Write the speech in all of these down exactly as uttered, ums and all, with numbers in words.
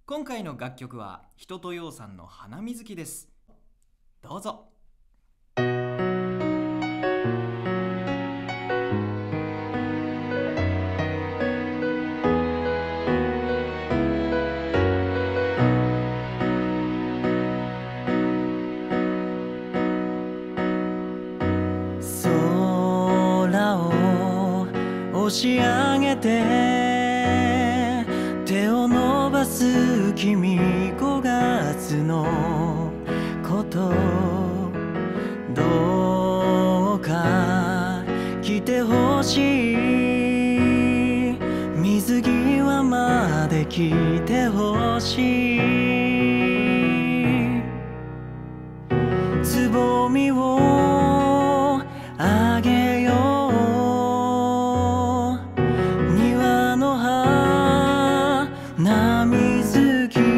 今回の楽曲は人とようさんのハナミズキです。どうぞ。 空を押し上げて手を伸ばす君、ごがつのことどうか来てほしい、水際まで来てほしい、つぼみをあげよう、庭の花水木、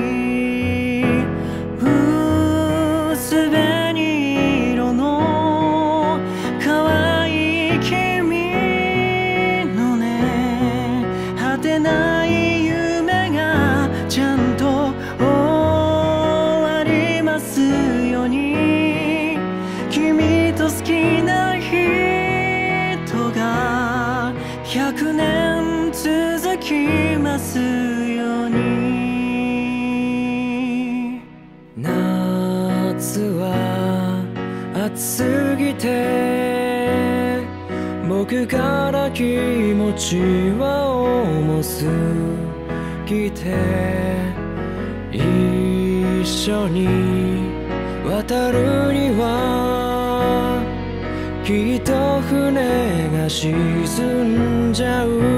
薄紅色の可愛い君のね、果てない夢がちゃんと終わりますように、君と好きな人がひゃくねん続きますように。夏は暑すぎて僕から気持ちは重すぎて、一緒に渡るにはきっと船が沈んじゃう。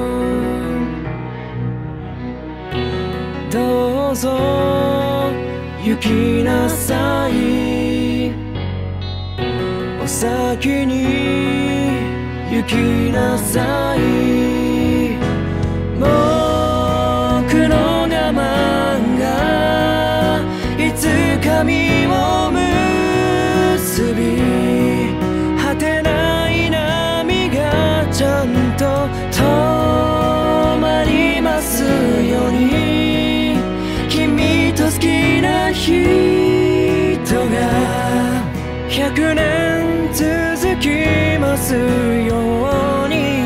どうぞ行きなさい、お先に行きなさい、僕の我慢がいつか実を結び、果てない波がちゃんと止まりますように、君と好きな人がひゃくねん続きますように。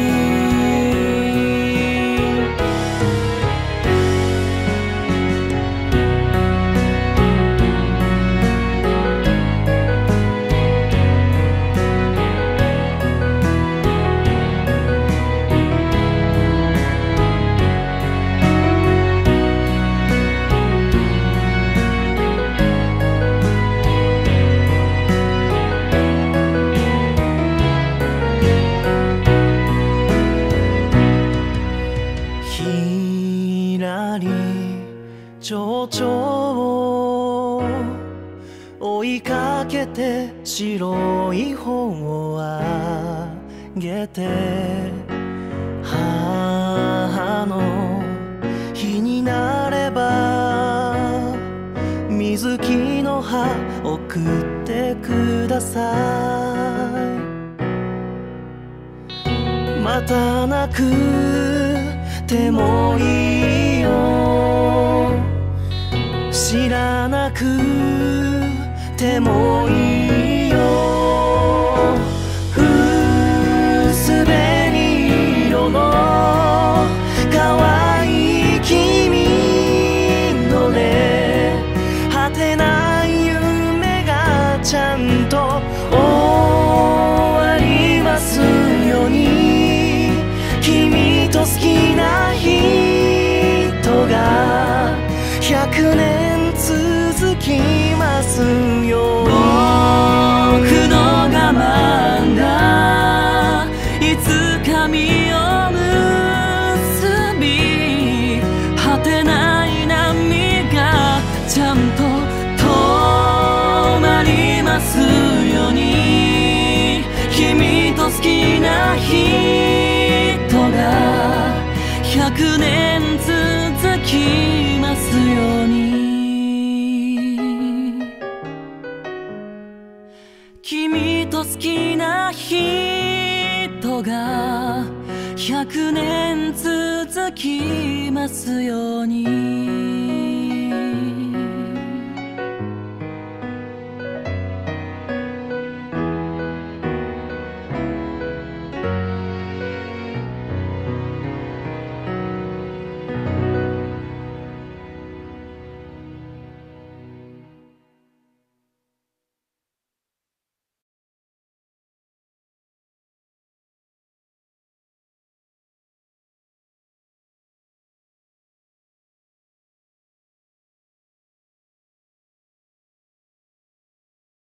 蝶々を追いかけて白い本をあげて、母の日になれば水木の葉送ってください、また泣くてもいいよ、知らなくてもいいよ、薄紅色の可愛い君のね、果てない夢がちゃんと終わりますように、君と好きな人がひゃくねん続きますように、僕の我慢がいつか実を結び、果てない波がちゃんと止まりますように、君と好きな人がひゃくねん続きますように、君と好きな人がひゃくねん続きますように。